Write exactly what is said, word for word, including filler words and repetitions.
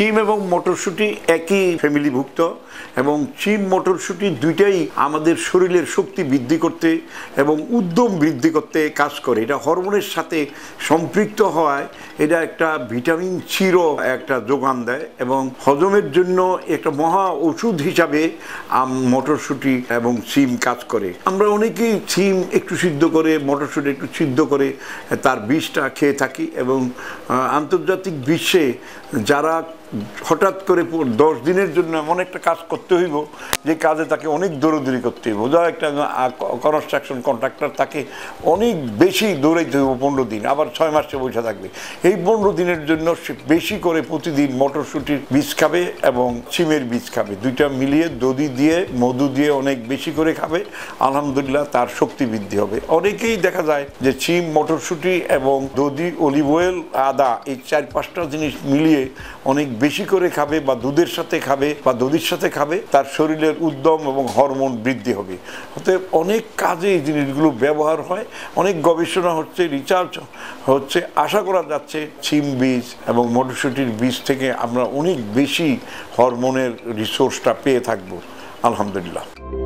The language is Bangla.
শিম এবং মটরশুঁটি একই ফ্যামিলিভুক্ত এবং শিম মটরশুঁটি দুইটাই আমাদের শরীরের শক্তি বৃদ্ধি করতে এবং উদ্যম বৃদ্ধি করতে কাজ করে। এটা হরমোনের সাথে সম্পৃক্ত হওয়ায় এটা একটা ভিটামিন সিরও একটা যোগান দেয় এবং হজমের জন্য একটা মহা ওষুধ হিসাবে মটরশুঁটি এবং শিম কাজ করে। আমরা অনেকেই শিম একটু সিদ্ধ করে মটরশুঁটি একটু সিদ্ধ করে তার বীজটা খেয়ে থাকি এবং আন্তর্জাতিক বিশ্বে যারা হঠাৎ করে দশ দিনের জন্য এমন একটা কাজ করতে হইব যে কাজে তাকে অনেক দৌড়দৌড়ি করতে হইব, যা একটা কনস্ট্রাকশন কন্ট্রাক্টর তাকে অনেক বেশি দৌড়াইতে হইব পনেরো দিন, আবার ছয় মাসে বসে থাকবে। এই পনেরো দিনের জন্য সে বেশি করে প্রতিদিন মটরশুঁটির বীজ খাবে এবং শিমের বীজ খাবে, দুইটা মিলিয়ে দধি দিয়ে মধু দিয়ে অনেক বেশি করে খাবে। আলহামদুলিল্লাহ তার শক্তি বৃদ্ধি হবে। অনেকেই দেখা যায় যে শিম মটরশুঁটি এবং দধি অলিভ অয়েল আদা এই চার পাঁচটা জিনিস মিলিয়ে অনেক বেশি করে খাবে বা দুধের সাথে খাবে বা দধির সাথে খাবে, তার শরীরের উদ্যম এবং হরমোন বৃদ্ধি হবে। অতএব অনেক কাজে এই জিনিসগুলো ব্যবহার হয়, অনেক গবেষণা হচ্ছে, রিসার্চ হচ্ছে। আশা করা যাচ্ছে শিম বীজ এবং মটরশুঁটির বীজ থেকে আমরা অনেক বেশি হরমোনের রিসোর্সটা পেয়ে থাকবো আলহামদুলিল্লাহ।